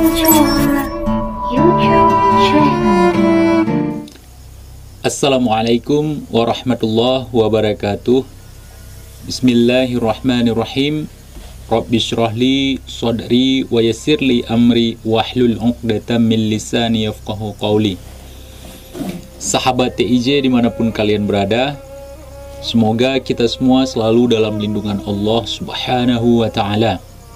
Al-Jawhara YouTube channel. Assalamualaikum warahmatullahi wabarakatuh. Bismillahirrahmanirrahim. Rabbi syrahli sadri wa yassirli amri wahlul 'uqdatam min lisani yafqahu qawli. Sahabat TIJ dimanapun kalian berada, semoga kita semua selalu dalam lindungan Allah Subhanahu wa ta'ala.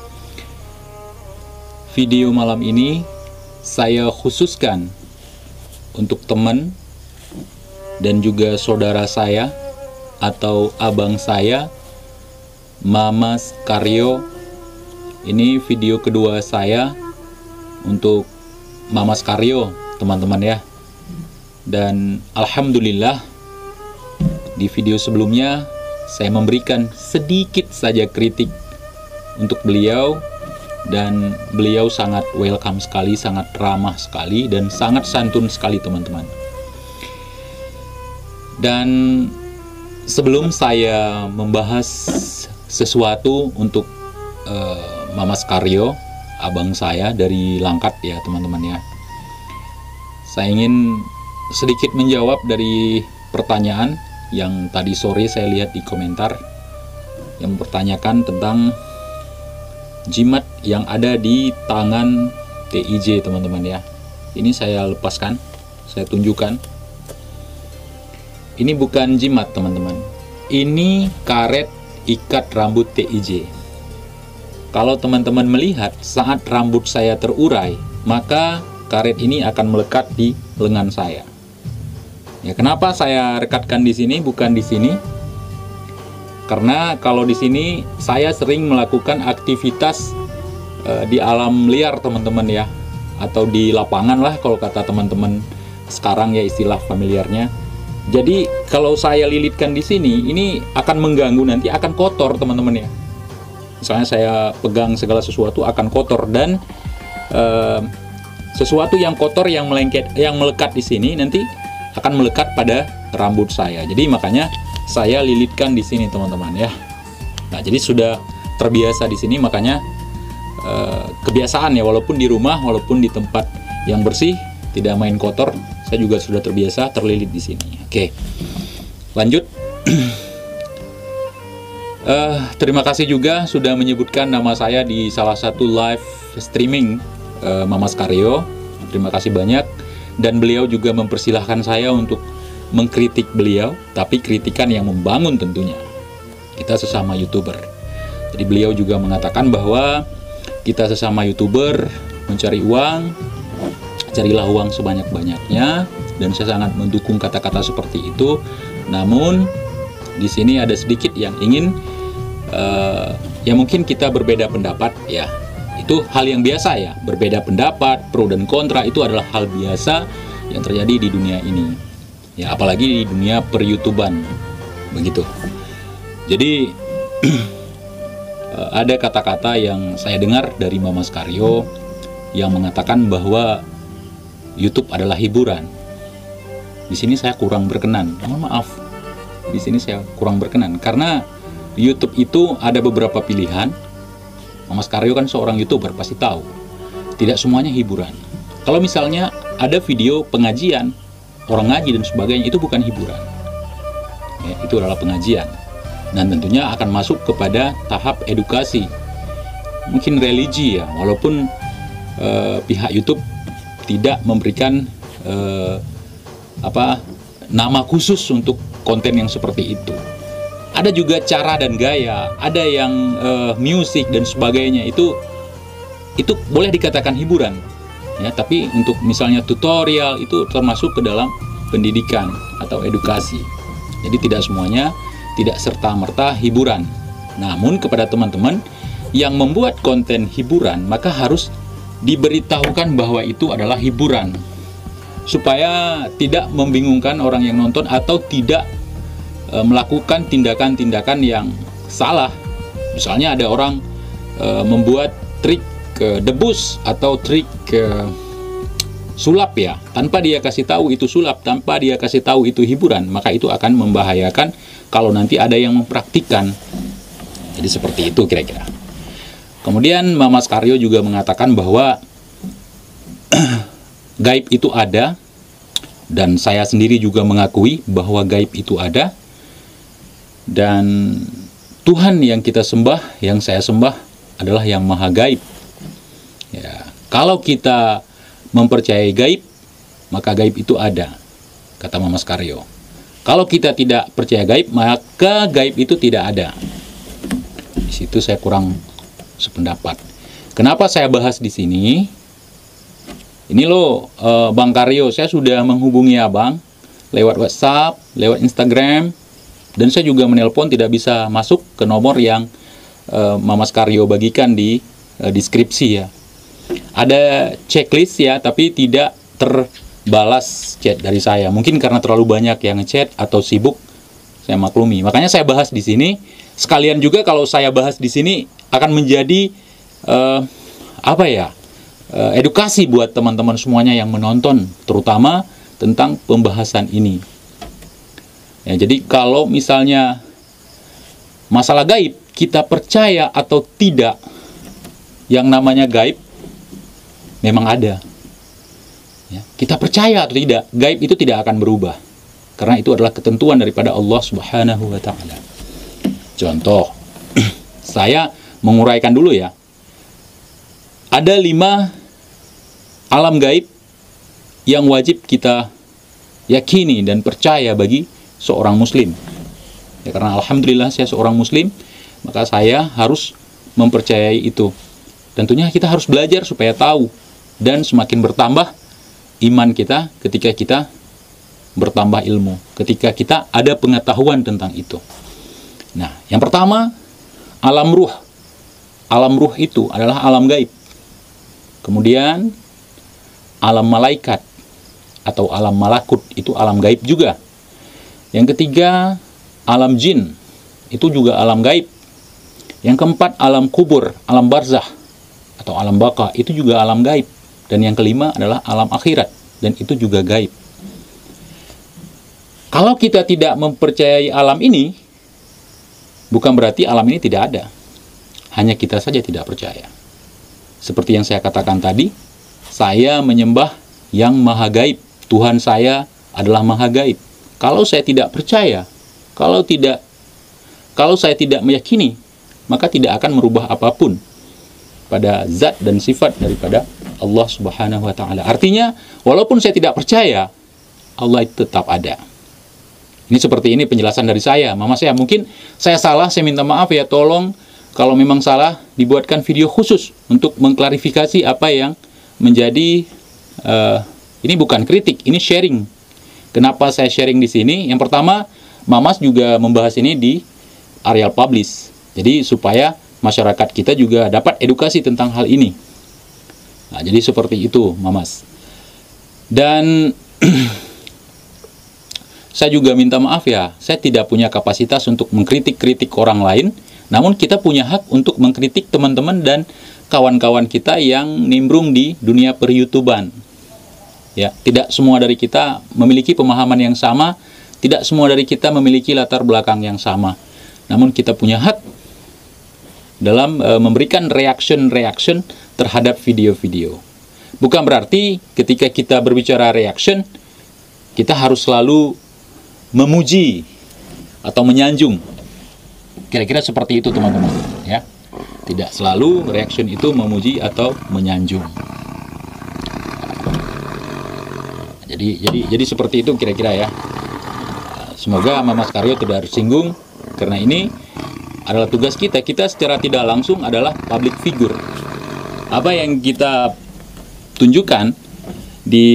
Video malam ini saya khususkan untuk teman dan juga saudara saya atau abang saya, Mamas Karyo. Ini video kedua saya untuk Mamas Karyo, teman-teman ya. Dan alhamdulillah di video sebelumnya saya memberikan sedikit saja kritik untuk beliau, dan beliau sangat welcome sekali, sangat ramah sekali, dan sangat santun sekali teman-teman. Dan sebelum saya membahas sesuatu untuk Mamas Karyo, abang saya dari Langkat ya teman-teman ya, saya ingin sedikit menjawab dari pertanyaan yang tadi sore saya lihat di komentar yang mempertanyakan tentang jimat yang ada di tangan TIJ teman-teman ya. Ini saya lepaskan, saya tunjukkan. Ini bukan jimat teman-teman, ini karet ikat rambut TIJ. Kalau teman-teman melihat saat rambut saya terurai, maka karet ini akan melekat di lengan saya. Ya, kenapa saya rekatkan di sini bukan di sini? Karena kalau di sini saya sering melakukan aktivitas di alam liar teman-teman ya, atau di lapangan lah kalau kata teman-teman sekarang ya, istilah familiarnya. Jadi kalau saya lilitkan di sini, ini akan mengganggu, nanti akan kotor teman-teman ya. Misalnya saya pegang segala sesuatu akan kotor, dan sesuatu yang kotor yang melekat di sini nanti akan melekat pada rambut saya. Jadi makanya saya lilitkan di sini teman-teman ya. Nah, jadi sudah terbiasa di sini, makanya kebiasaan ya, walaupun di rumah, walaupun di tempat yang bersih, tidak main kotor, saya juga sudah terbiasa terlilit di sini. Oke, lanjut. Terima kasih juga sudah menyebutkan nama saya di salah satu live streaming Mamas Karyo. Terima kasih banyak. Dan beliau juga mempersilahkan saya untuk mengkritik beliau, tapi kritikan yang membangun tentunya. Kita sesama YouTuber. Jadi beliau juga mengatakan bahwa kita sesama YouTuber mencari uang, carilah uang sebanyak-banyaknya, dan saya sangat mendukung kata-kata seperti itu. Namun di sini ada sedikit yang ingin ya mungkin kita berbeda pendapat ya. Itu hal yang biasa ya, berbeda pendapat, pro dan kontra itu adalah hal biasa yang terjadi di dunia ini. Ya, apalagi di dunia per-YouTuban. Begitu. Jadi ada kata-kata yang saya dengar dari Mamas Karyo yang mengatakan bahwa YouTube adalah hiburan. Di sini saya kurang berkenan. Mohon maaf. Di sini saya kurang berkenan karena YouTube itu ada beberapa pilihan. Mamas Karyo kan seorang YouTuber, pasti tahu. Tidak semuanya hiburan. Kalau misalnya ada video pengajian, orang ngaji dan sebagainya, itu bukan hiburan. Ya, itu adalah pengajian. Dan tentunya akan masuk kepada tahap edukasi. Mungkin religi ya, walaupun pihak YouTube tidak memberikan nama khusus untuk konten yang seperti itu. Ada juga cara dan gaya, ada yang musik dan sebagainya, itu boleh dikatakan hiburan ya, tapi untuk misalnya tutorial itu termasuk ke dalam pendidikan atau edukasi. Jadi tidak semuanya, tidak serta-merta hiburan. Namun kepada teman-teman yang membuat konten hiburan, maka harus diberitahukan bahwa itu adalah hiburan, supaya tidak membingungkan orang yang nonton atau tidak melakukan tindakan-tindakan yang salah. Misalnya ada orang membuat trik debus atau trik sulap ya, tanpa dia kasih tahu itu sulap, tanpa dia kasih tahu itu hiburan, maka itu akan membahayakan kalau nanti ada yang mempraktikkan. Jadi seperti itu kira-kira. Kemudian Mamas Karyo juga mengatakan bahwa gaib itu ada, dan saya sendiri juga mengakui bahwa gaib itu ada, dan Tuhan yang kita sembah, yang saya sembah adalah yang maha gaib. Ya, kalau kita mempercayai gaib, maka gaib itu ada, kata Mama Skaryo. Kalau kita tidak percaya gaib, maka gaib itu tidak ada. Di situ saya kurang sependapat. Kenapa saya bahas di sini? Ini loh, Bang Karyo, saya sudah menghubungi Abang lewat WhatsApp, lewat Instagram, dan saya juga menelpon, tidak bisa masuk ke nomor yang Mama Skaryo bagikan di deskripsi ya. Ada checklist ya, tapi tidak terbalas chat dari saya. Mungkin karena terlalu banyak yang ngechat atau sibuk, saya maklumi. Makanya saya bahas di sini. Sekalian juga kalau saya bahas di sini akan menjadi edukasi buat teman-teman semuanya yang menonton, terutama tentang pembahasan ini. Ya, jadi kalau misalnya masalah gaib, kita percaya atau tidak, yang namanya gaib memang ada. Ya, kita percaya atau tidak, gaib itu tidak akan berubah. Karena itu adalah ketentuan daripada Allah Subhanahu wa Ta'ala. Contoh, saya menguraikan dulu ya. Ada 5 alam gaib yang wajib kita yakini dan percaya bagi seorang muslim. Ya, karena alhamdulillah saya seorang muslim, maka saya harus mempercayai itu. Tentunya kita harus belajar supaya tahu, dan semakin bertambah iman kita ketika kita bertambah ilmu, ketika kita ada pengetahuan tentang itu. Nah, yang pertama, alam ruh. Alam ruh itu adalah alam gaib. Kemudian alam malaikat atau alam malakut itu alam gaib juga. Yang ketiga, alam jin, itu juga alam gaib. Yang keempat, alam kubur, alam barzah atau alam baka, itu juga alam gaib. Dan yang kelima adalah alam akhirat, dan itu juga gaib. Kalau kita tidak mempercayai alam ini, bukan berarti alam ini tidak ada. Hanya kita saja tidak percaya. Seperti yang saya katakan tadi, saya menyembah yang maha gaib. Tuhan saya adalah maha gaib. Kalau saya tidak percaya, kalau saya tidak meyakini, maka tidak akan merubah apapun pada zat dan sifat daripada Allah Subhanahu wa Ta'ala. Artinya, walaupun saya tidak percaya, Allah itu tetap ada. Ini seperti ini penjelasan dari saya. Mama saya, mungkin saya salah, saya minta maaf ya, tolong kalau memang salah, dibuatkan video khusus untuk mengklarifikasi apa yang menjadi, ini bukan kritik, ini sharing. Kenapa saya sharing di sini? Yang pertama, Mamas juga membahas ini di Arial Publish. Jadi supaya masyarakat kita juga dapat edukasi tentang hal ini. Nah, jadi seperti itu, Mamas. Dan saya juga minta maaf ya, saya tidak punya kapasitas untuk mengkritik-kritik orang lain. Namun kita punya hak untuk mengkritik teman-teman dan kawan-kawan kita yang nimbrung di dunia per-YouTuban. Ya, tidak semua dari kita memiliki pemahaman yang sama, tidak semua dari kita memiliki latar belakang yang sama. Namun kita punya hak dalam memberikan reaction terhadap video-video. Bukan berarti ketika kita berbicara reaction, kita harus selalu memuji atau menyanjung. Kira-kira seperti itu teman-teman ya. Tidak selalu reaction itu memuji atau menyanjung. Jadi seperti itu kira-kira ya. Semoga Mama Skaryo tidak tersinggung, karena ini adalah tugas kita. Kita secara tidak langsung adalah public figure. Apa yang kita tunjukkan di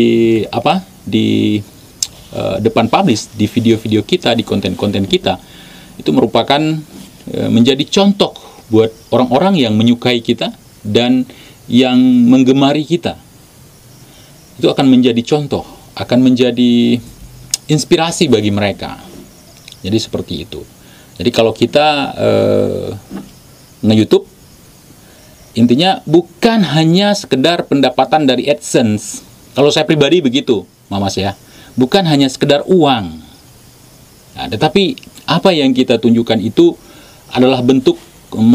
depan publish, di video-video kita, di konten-konten kita, itu merupakan menjadi contoh buat orang-orang yang menyukai kita dan yang menggemari kita. Itu akan menjadi contoh, akan menjadi inspirasi bagi mereka. Jadi seperti itu. Jadi kalau kita nge-YouTube, intinya bukan hanya sekedar pendapatan dari AdSense. Kalau saya pribadi begitu, Mamas ya. Bukan hanya sekedar uang. Nah, tetapi apa yang kita tunjukkan itu adalah bentuk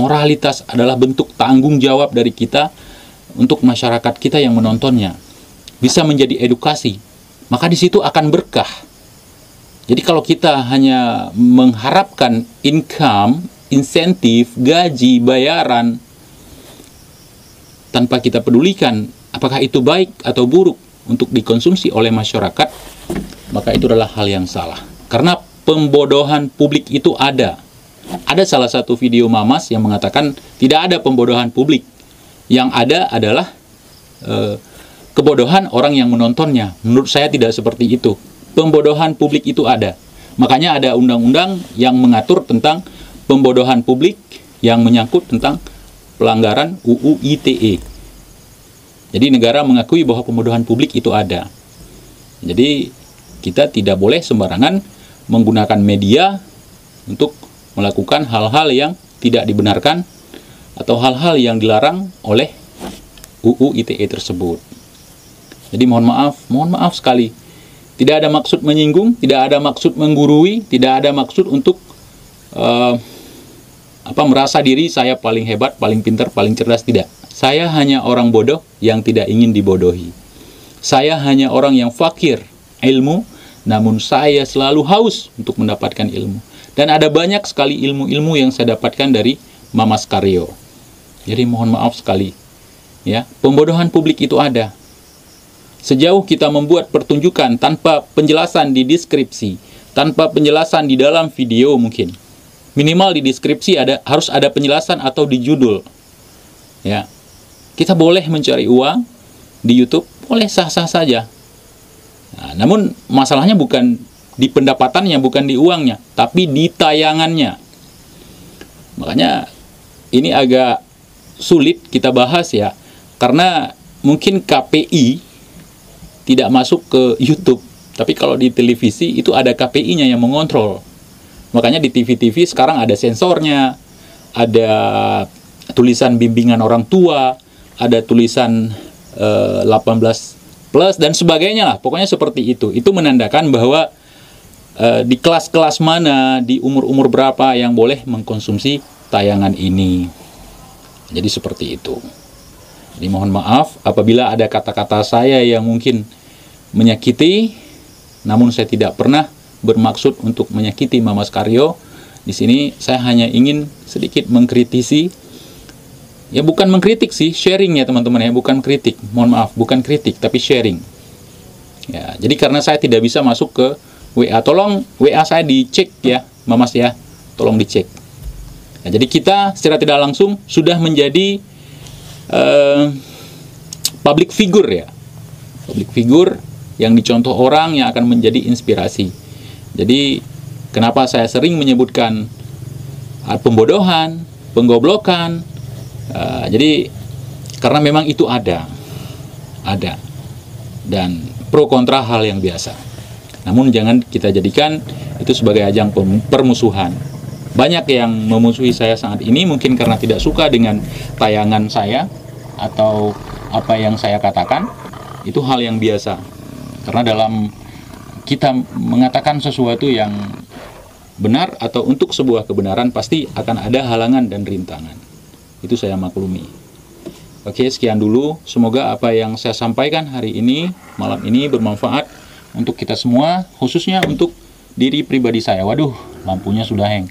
moralitas, adalah bentuk tanggung jawab dari kita untuk masyarakat kita yang menontonnya. bisa menjadi edukasi, maka di situ akan berkah. Jadi kalau kita hanya mengharapkan income, insentif, gaji, bayaran, tanpa kita pedulikan apakah itu baik atau buruk untuk dikonsumsi oleh masyarakat, maka itu adalah hal yang salah. Karena pembodohan publik itu ada. Ada salah satu video Mamas yang mengatakan tidak ada pembodohan publik. Yang ada adalah kebodohan orang yang menontonnya. Menurut saya tidak seperti itu. Pembodohan publik itu ada. Makanya ada undang-undang yang mengatur tentang pembodohan publik yang menyangkut tentang pelanggaran UU ITE. Jadi negara mengakui bahwa pembodohan publik itu ada. Jadi kita tidak boleh sembarangan menggunakan media untuk melakukan hal-hal yang tidak dibenarkan atau hal-hal yang dilarang oleh UU ITE tersebut. Jadi mohon maaf sekali. Tidak ada maksud menyinggung, tidak ada maksud menggurui, tidak ada maksud untuk merasa diri saya paling hebat, paling pintar, paling cerdas, tidak. Saya hanya orang bodoh yang tidak ingin dibodohi. Saya hanya orang yang fakir ilmu, namun saya selalu haus untuk mendapatkan ilmu. Dan ada banyak sekali ilmu-ilmu yang saya dapatkan dari Mamas Karyo. Jadi mohon maaf sekali. Ya, pembodohan publik itu ada. Sejauh kita membuat pertunjukan tanpa penjelasan di deskripsi, tanpa penjelasan di dalam video mungkin. Minimal di deskripsi harus ada penjelasan atau di judul. Ya. Kita boleh mencari uang di YouTube, boleh sah-sah saja. Nah, namun masalahnya bukan di pendapatannya, bukan di uangnya, tapi di tayangannya. Makanya ini agak sulit kita bahas ya, karena mungkin KPI tidak masuk ke YouTube, tapi kalau di televisi itu ada KPI-nya yang mengontrol. Makanya di TV-TV sekarang ada sensornya, ada tulisan bimbingan orang tua, ada tulisan 18 plus dan sebagainya lah. Pokoknya seperti itu. Itu menandakan bahwa di kelas-kelas mana, di umur-umur berapa yang boleh mengkonsumsi tayangan ini. Jadi seperti itu. Jadi mohon maaf apabila ada kata-kata saya yang mungkin menyakiti, namun saya tidak pernah bermaksud untuk menyakiti Mamas Karyo. Di sini saya hanya ingin sedikit mengkritisi. Ya bukan mengkritik sih, sharing ya teman-teman ya, bukan kritik. Mohon maaf, bukan kritik tapi sharing. Ya, jadi karena saya tidak bisa masuk ke WA, tolong WA saya dicek ya, Mamas ya. Tolong dicek. Ya, jadi kita secara tidak langsung sudah menjadi public figure ya. Public figure yang dicontoh orang yang akan menjadi inspirasi. Jadi kenapa saya sering menyebutkan pembodohan, penggoblokan, jadi karena memang itu ada dan pro kontra hal yang biasa. Namun jangan kita jadikan itu sebagai ajang permusuhan. Banyak yang memusuhi saya saat ini mungkin karena tidak suka dengan tayangan saya atau apa yang saya katakan. Itu hal yang biasa. Karena dalam kita mengatakan sesuatu yang benar atau untuk sebuah kebenaran pasti akan ada halangan dan rintangan. Itu saya maklumi. Oke, sekian dulu. Semoga apa yang saya sampaikan hari ini, malam ini bermanfaat untuk kita semua, khususnya untuk diri pribadi saya. Waduh, lampunya sudah hang.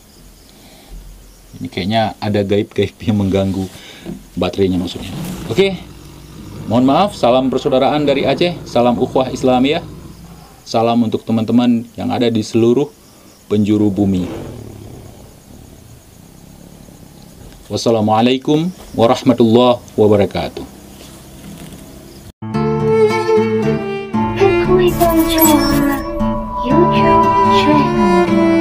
Ini kayaknya ada gaib-gaib yang mengganggu baterainya maksudnya. Oke, mohon maaf, salam persaudaraan dari Aceh, salam ukhuwah Islamiyah, salam untuk teman-teman yang ada di seluruh penjuru bumi. Wassalamualaikum warahmatullahi wabarakatuh. Frequency YouTube channel.